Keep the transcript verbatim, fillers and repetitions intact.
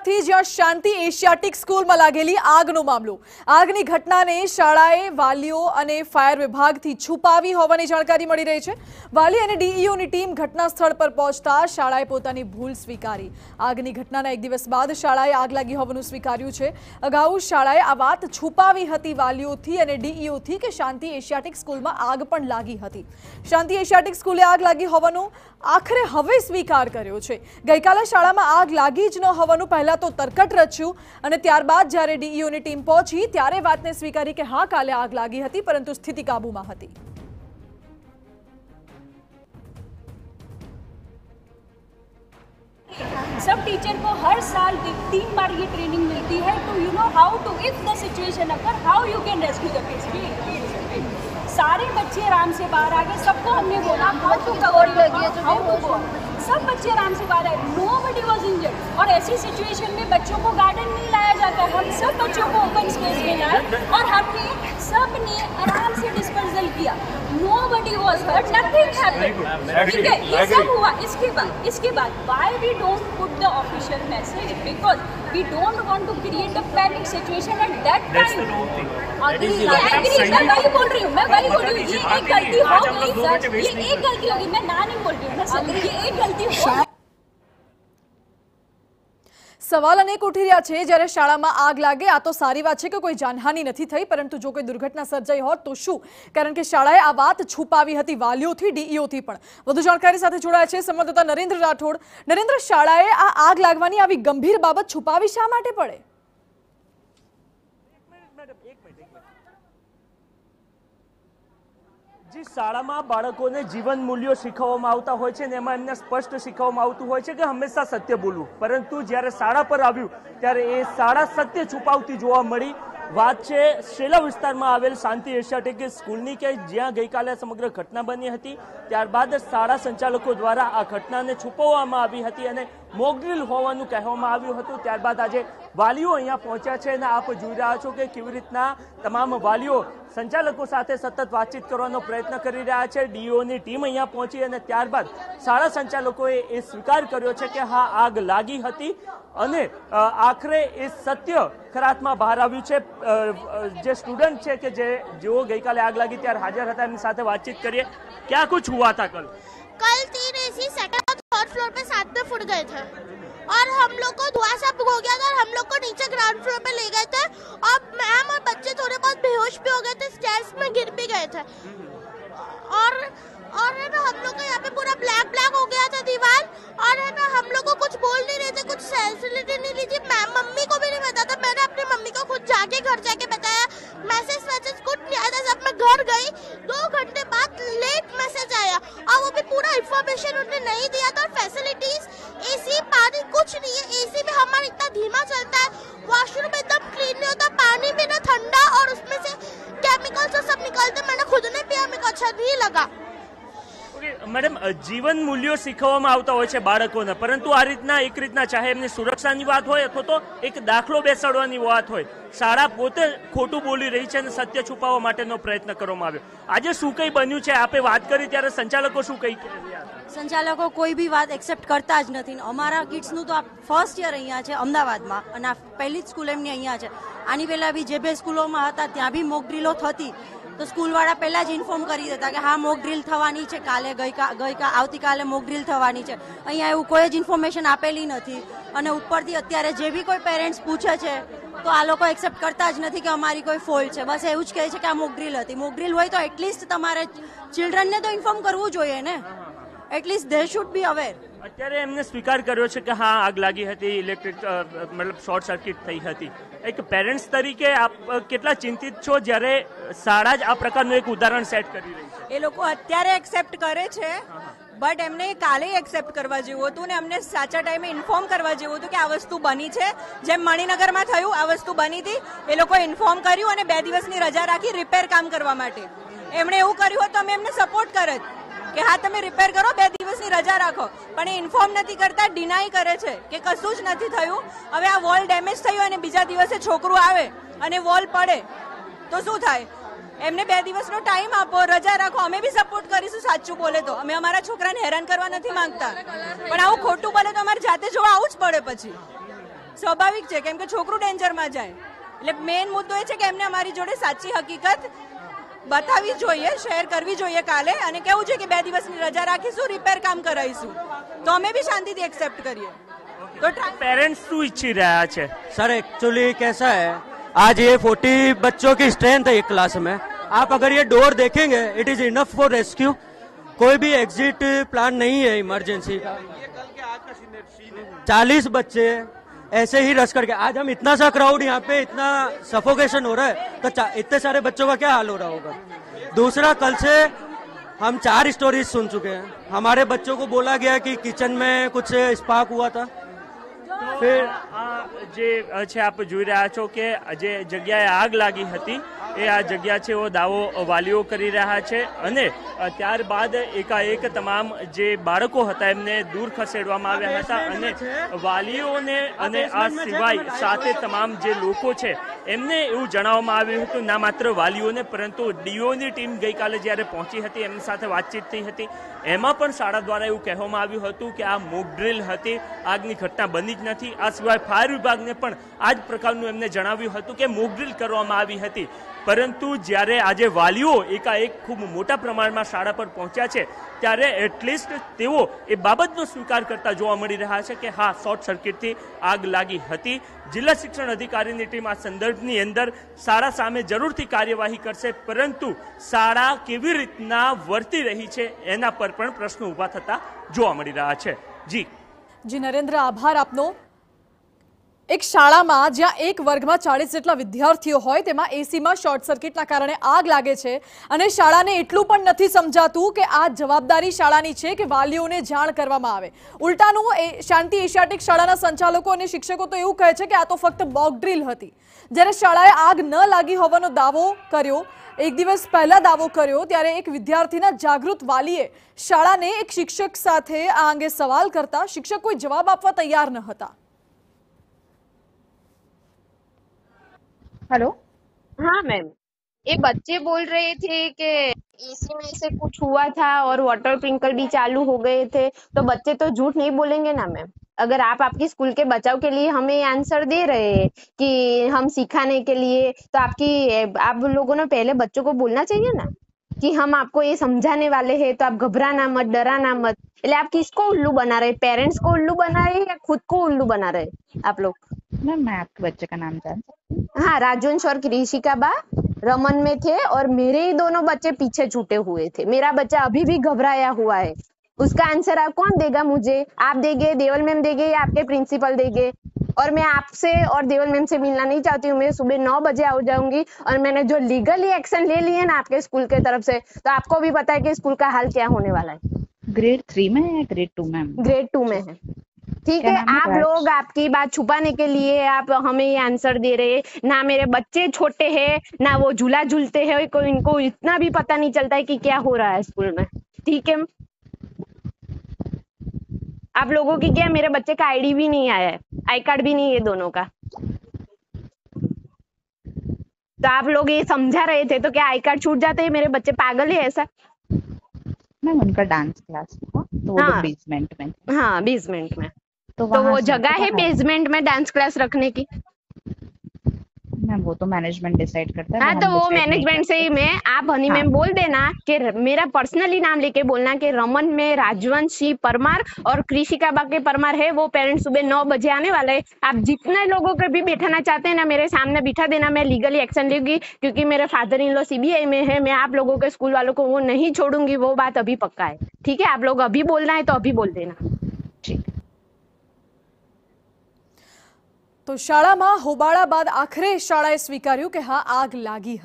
સુરતથી જ્યાં શાંતિ એશિયાટિક સ્કૂલમાં લાગેલી આગનો મામલો આગની ઘટનાને શાળાએ વાલીઓ અને ફાયર વિભાગથી છુપાવી હોવાની જાણકારી મળી રહી છે। વાલી અને ડીઈઓની ટીમ ઘટના સ્થળ પર પહોંચતા શાળાએ પોતાની ભૂલ સ્વીકારી। આગની ઘટનાના એક દિવસ બાદ શાળાએ આગ લાગી હોવાનું સ્વીકાર્યું છે। અગાઉ શાળાએ આ વાત છુપાવી હતી વાલીઓથી અને ડીઈઓથી કે શાંતિ એશિયાટિક સ્કૂલમાં આગ પણ લાગી હતી। શાંતિ એશિયાટિક સ્કૂલે આગ લાગી હોવાનું આખરે હવે સ્વીકાર કર્યો છે। ગઈકાલે શાળામાં આગ લાગી જ ન હોવાનું પહેલા તો તરકટ રચ્યું અને ત્યારબાદ જ્યારે ડીઈઓની ટીમ પહોંચી ત્યારે વાતને સ્વીકારી કે હા કાલે આગ લાગી હતી પરંતુ સ્થિતિ કાબૂમાં હતી। सब टीचर को हर साल तीन बार ये ट्रेनिंग मिलती है to you know how to if the situation अगर how you can rescue the kids. सारे बच्चे आराम से बाहर आ गए, सबको हमने बोला हाउ टू कवर लगी है हाउ टू गो, सब बच्चे आराम से बाहर आए, नोबडी वाज इंजर्ड। और ऐसी सिचुएशन में बच्चों को गार्डन नहीं लाया जाता, हम सब बच्चों को ओपन स्पेस में लाए और हमने सबने आराम से डिस्पर्सल किया। Nobody was hurt, nothing happened. ठीक है, ये सब हुआ। इसके बाद इसके बाद why we don't put the official message because we don't want to create a panic situation at that time. मैं वही बोल रही हूँ मैं वही बोल रही हूँ ये एक गलती हो गई सर, ये एक गलती होगी, मैं ना नहीं बोल रही हूँ, ये एक गलती हो। सवाल अनेक उठी रह्या छे। જ્યારે શાળામાં આગ લાગે આ તો સારી વાત છે કે કોઈ જાનહાનિ નથી થઈ, પરંતુ જો કોઈ દુર્ઘટના સર્જાઈ હોત તો શું? કારણ કે શાળાએ આ વાત છુપાવી હતી વાલીઓથી ડીઈઓથી પણ। વધુ જાણકારી સાથે જોડાયા છે સંવાદદાતા નરેન્દ્ર રાઠોડ। નરેન્દ્ર, શાળાએ આ આગ લાગવાની આવી ગંભીર બાબત છુપાવી શા માટે પડે? जी शाला में बाळकों ने जीवन मूल्यों शीखववामां आवता होय छे ने एमां एमने स्पष्ट शीखववामां आवतुं होय छे के हमेशा सत्य बोलवुं, परंतु ज्यारे शाळा पर आव्युं त्यारे ए शाळा सत्य छुपावती जोवा मळी। बात छे शेला विस्तारमां आवेल शांति एशियाटिक स्कूलनी के ज्यां गईकाले समग्र घटना बनी हती, त्यारबाद शाळा संचालको द्वारा आ घटनाने छुपाववामां आवी हती अने मोकड्रील होवानुं कहेवामां आव्युं हतुं। त्यारबाद आजे वालीओ अहींया पहोंच्या छे अने आप जोई रह्या छो के केवी रीतना तमाम वालीओ संचालको साथे सतत बातचीत करवानो प्रयत्न करी रह्या छे। डीओनी टीम अहींया पहोंची अने त्यारबाद शाळा संचालकोए ए स्वीकार कर्यो छे के हा आग लागी हती अने आखरे ए सत्य खरातमां बहार आव्युं छे। जे स्टूडेंट छे के जे जेओ गईकाले आग लागी त्यारे हाजर हता एमनी साथे बातचीत करीए। क्या कुछ हुआ था कल? कल तीन एसी सेकंड थर्ड फ्लोर पे साथ में फूट गए थे और हम लोग को धुआं सब हो गया था और हम लोग को नीचे ग्राउंड फ्लोर पे ले गए थे और मैम और बच्चे थोड़े बहुत बेहोश भी हो गए थे, स्टेयर्स में गिर भी गए थे और और है ना हम लोग को यहाँ पे पूरा ब्लैक ब्लैक हो गया था दीवार और है ना हम लोग को कुछ बोल नहीं रहे थे, कुछ फैसिलिटी नहीं ली थी। मैम मम्मी को भी नहीं पता था, मैंने अपनी मम्मी को खुद जाके घर जाके बताया। मैसेज मैसेज कुछ नहीं आया था, जब मैं घर गई दो घंटे बाद लेट मैसेज आया और वो भी पूरा इन्फॉर्मेशन उन्होंने नहीं दिया था। और फैसिलिटीज एसी पानी कुछ नहीं है, एसी में हमारा इतना धीमा चलता है, वॉशरूम एकदम क्लीन नहीं होता, पानी भी ना ठंडा और उसमें से केमिकल्स सब निकलते। मैंने खुद ने पिया, मेरे को अच्छा नहीं लगा। मैडम जीवन मूल्यों शीखववामां आवता होय छे बाळकोने, परंतु आ रीतना एक रीतना चाहे एमनी सुरक्षानी वात होय अथवा तो एक दाखलो बेसाडवानी वात होय, शाळा पोते खोटું बोली रही छे અને સત્ય છુપાવવા માટેનો પ્રયત્ન કરવામાં આવ્યો। આજે શું કઈ બન્યું છે આપે વાત કરી ત્યારે સંચાલકો શું કઈ રહ્યા હતા? સંચાલકો કોઈ બી વાત એક્સેપ્ટ કરતા જ નથી। અમારા કિડ્સનું તો આ ફર્સ્ટ યર અહીંયા છે અમદાવાદમાં અને આ પહેલી જ સ્કૂલ એમની અહીંયા છે। આની પહેલા બી જે બે સ્કૂલોમાં હતા ત્યાં બી મોક ડ્રીલો થતી તો સ્કૂલવાળા પહેલા જ ઇન્ફોર્મ કરી દેતા કે હા મોક ડ્રીલ થવાની છે, કાલે ગઈકા ગઈકા આવતીકાલે મોક ડ્રીલ થવાની છે। અહીંયા એવું કોઈ જ ઇન્ફોર્મેશન આપેલી નથી અને ઉપરથી અત્યારે જે બી કોઈ પેરેન્ટ્સ પૂછે છે તો આ લોકો એક્સેપ્ટ કરતા જ નથી કે અમારી કોઈ ફોલ્ટ છે, બસ એવું જ કહે છે કે આ મોક ડ્રીલ હતી। મોક ડ્રીલ હોય તો એટલીસ્ટ તમારે ચિલ્ડ્રનને તો ઇન્ફોર્મ કરવું જોઈએ ને, at least they should be aware. અત્યારે એમને સ્વીકાર કર્યો છે કે હા આગ લાગી હતી, ઇલેક્ટ્રિક મતલબ શોર્ટ સર્કિટ થઈ હતી। એક પેરેન્ટ્સ તરીકે આપ કેટલા ચિંતિત છો જ્યારે શાળા જ આ પ્રકારનું એક ઉદાહરણ સેટ કરી રહી છે? એ લોકો અત્યારે એક્સેપ્ટ કરે છે બટ એમને કાલે એક્સેપ્ટ કરવા જેવું હતું ને અમને સાચા ટાઈમે ઇન્ફોર્મ કરવા જેવું હતું કે આ વસ્તુ બની છે। જેમ મણિનગરમાં થયું આ વસ્તુ બની હતી, એ લોકો ઇન્ફોર્મ કર્યું અને બે દિવસની રજા રાખી રિપેર કામ કરવા માટે। એમણે એવું કર્યું હોત તો અમે એમને સપોર્ટ કરત કે હા તમે રિપેર કરો, બે દિવસની રજા રાખો, પણ એ ઇન્ફોર્મ નથી કરતા, ડિનાય કરે છે કે કશું જ નથી થયું। હવે આ વોલ ડેમેજ થયું અને બીજા દિવસે છોકરું આવે અને વોલ પડે તો શું થાય? એમને બે દિવસનો ટાઈમ આપો, રજા રાખો, અમે બી સપોર્ટ કરીશું સાચું બોલે તો। અમે અમારા છોકરાને હેરાન કરવા નથી માંગતા, પણ આવું ખોટું બોલે તો અમારે જાતે જોવા આવું જ પડે પછી। સ્વાભાવિક છે, કેમ કે છોકરું ડેન્જરમાં જાય. એટલે મેઇન મુદ્દો એ છે કે એમને અમારી જોડે સાચી હકીકત બતાવવી જોઈએ, શેર કરવી જોઈએ કાલે, અને કેવું છે કે બે દિવસની રજા રાખીશું, રિપેર કામ કરાવીશું, તો અમે બી શાંતિથી એક્સેપ્ટ કરીએ. तो पेरेंट्स શું ઈચ્છી રહ્યા છે? सर एक्चुअली कैसा है, आज ये फोर्टी बच्चों की स्ट्रेंथ है एक क्लास में. आप अगर ये डोर देखेंगे, it is enough for rescue. कोई भी एग्जिट प्लान नहीं है इमरजेंसी का. चालीस बच्चे ऐसे ही रश करके, आज हम इतना सा क्राउड यहाँ पे, इतना सफोकेशन हो रहा है, तो इतने सारे बच्चों का क्या हाल हो रहा होगा. दूसरा, कल से हम चार स्टोरीज सुन चुके हैं. हमारे बच्चों को बोला गया कि किचन में कुछ स्पार्क हुआ था. ફિર જે છે આપ જોઈ રહ્યા છો કે જે જગ્યાએ આગ લાગી હતી એ આ જગ્યા છે એવો દાવો વાલીઓ કરી રહ્યા છે, અને ત્યારબાદ એકાએક તમામ જે બાળકો હતા એમને દૂર ખસેડવામાં આવ્યા હતા, અને વાલીઓને અને આ સિવાય સાથે તમામ જે લોકો છે એમને એવું જણાવવામાં આવ્યું હતું, ના માત્ર વાલીઓને પરંતુ ડીઓની ટીમ ગઈકાલે જ્યારે પહોંચી હતી એમની સાથે વાતચીત થઈ હતી, એમાં પણ શાળા દ્વારા એવું કહેવામાં આવ્યું હતું કે આ મોક ડ્રીલ હતી, આગની ઘટના બની જ નથી. આ સિવાય ફાયર વિભાગને પણ આ જ પ્રકારનું એમને જણાવ્યું હતું કે મોક ડ્રીલ કરવામાં આવી હતી. પરંતુ જ્યારે આજે વાલીઓ એકાએક ખૂબ મોટા પ્રમાણમાં શાળા પર પહોંચ્યા છે ત્યારે એટલીસ્ટ તેઓ એ બાબતનો સ્વીકાર કરતા જોવા મળી રહ્યા છે કે હા, શોર્ટ સર્કિટથી આગ લાગી હતી. જિલ્લા શિક્ષણ અધિકારીની ટીમ આ સંદર્ભની અંદર શાળા સામે જરૂરથી કાર્યવાહી કરશે, પરંતુ શાળા કેવી રીતના વર્તી રહી છે એના પર પણ પ્રશ્નો ઊભા થતા જોવા મળી રહ્યા છે. જી જી નરેન્દ્ર, આભાર આપનો. એક શાળામાં જ્યાં એક વર્ગમાં ચાલીસ જેટલા વિદ્યાર્થીઓ હોય તેમાં એસીમાં શોર્ટ સર્કિટના કારણે આગ લાગે છે, અને શાળાને એટલું પણ નથી સમજાતું કે આ જવાબદારી શાળાની છે કે વાલીઓને જાણ કરવામાં આવે. ઉલટાનું એ શાંતિ એશિયાટિક શાળાના સંચાલકો અને શિક્ષકો તો એવું કહે છે કે આ તો ફક્ત મોક ડ્રીલ હતી. જ્યારે શાળાએ આગ ન લાગી હોવાનો દાવો કર્યો, એક દિવસ પહેલા દાવો કર્યો, ત્યારે એક વિદ્યાર્થીના જાગૃત વાલીએ શાળાને એક શિક્ષક સાથે આ અંગે સવાલ કરતા શિક્ષક કોઈ જવાબ આપવા તૈયાર ન હતા. हेलो, हाँ मैम, ये बच्चे बोल रहे थे कि एसी में से कुछ हुआ था और वाटर स्प्रिंकल भी चालू हो गए थे, तो बच्चे तो झूठ नहीं बोलेंगे ना मैम. अगर आप आपकी स्कूल के बचाव के लिए हमें आंसर दे रहे हैं कि हम सिखाने के लिए, तो आपकी आप लोगों ने पहले बच्चों को बोलना चाहिए ना कि हम आपको ये समझाने वाले हैं, तो आप घबराना मत, डराना मत. એટલે आप किसको उल्लू बना रहे, पेरेंट्स को उल्लू बना रहे या खुद को उल्लू बना रहे आप लोग? मैम, मैं आपके बच्चे का नाम जान सकती हूँ? हाँ, राजवंश और कृषिका बा रमन में थे, और मेरे ही दोनों बच्चे पीछे छूटे हुए थे. मेरा बच्चा अभी भी घबराया हुआ है. उसका आंसर आप कौन देगा मुझे? आप देंगे, देवल मैम देंगे, या आपके प्रिंसिपल देंगे? और मैं आपसे और देवल मैम से मिलना नहीं चाहती हूँ. मैं सुबह नौ बजे आ जाऊंगी, और मैंने जो लीगली एक्शन ले लिए ना आपके स्कूल के तरफ से, तो आपको भी पता है कि स्कूल का हाल क्या होने वाला है. ग्रेड थ्री में है या ग्रेड टू में? ग्रेड टू में है. ठीक है, आप लोग आपकी बात छुपाने के लिए आप हमें ये आंसर दे रहे हैं. ना मेरे बच्चे छोटे हैं, ना वो झूला झूलते हैं, को इनको इतना भी पता नहीं चलता है कि क्या हो रहा है स्कूल में. ठीक है, आप लोगों की क्या, मेरे बच्चे का आईडी भी नहीं आया है, आई कार्ड भी नहीं है दोनों का. तो आप लोग ये समझा रहे थे, तो क्या आई कार्ड छूट जाते हैं? मेरे बच्चे पागल है ऐसा? मैम, उनका डांस क्लास था, तो वो हाँ. बेसमेंट में. हाँ, बेसमेंट में. तो, तो वो जगह है बेसमेंट में डांस क्लास रखने की? मैम, वो तो मैनेजमेंट डिसाइड करता है. हाँ, तो वो मैनेजमेंट से ही मैं, आप हनी मैम बोल देना कि मेरा पर्सनली नाम लेके बोलना कि रमन में राजवंशी परमार और कृषिका बाके परमार है, वो पेरेंट्स सुबह नौ बजे आने वाले हैं. आप जितने लोगों को भी बैठाना चाहते हैं ना, मेरे सामने बिठा देना, मैं लीगली एक्शन लूंगी, क्योंकि मेरे फादर इन लॉ सीबीआई में है. मैं आप लोगों के स्कूल वालों को वो नहीं छोड़ूंगी, वो बात अभी पक्का है. ठीक है, आप लोग अभी बोलना है तो अभी बोल देना. ठीक. તો શાળામાં હોબાળા બાદ આખરે શાળાએ સ્વીકાર્યું કે હા, આગ લાગી.